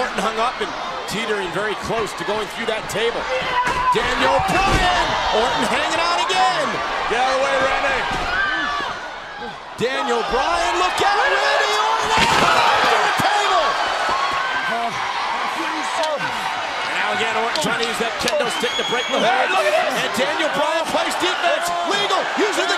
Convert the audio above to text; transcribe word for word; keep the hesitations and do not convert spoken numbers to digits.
Orton hung up and teetering very close to going through that table. Daniel Bryan! Orton hanging on again! Get out of the way, Randy! Daniel Bryan, look out! Randy Orton! Under the table! And now again, Orton trying to use that kendo stick to break the hold. And Daniel Bryan plays defense. Legal, using the